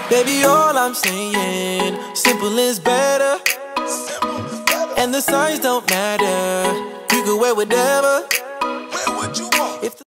Baby, all I'm saying, simple is better. And the signs don't matter. You can wear whatever.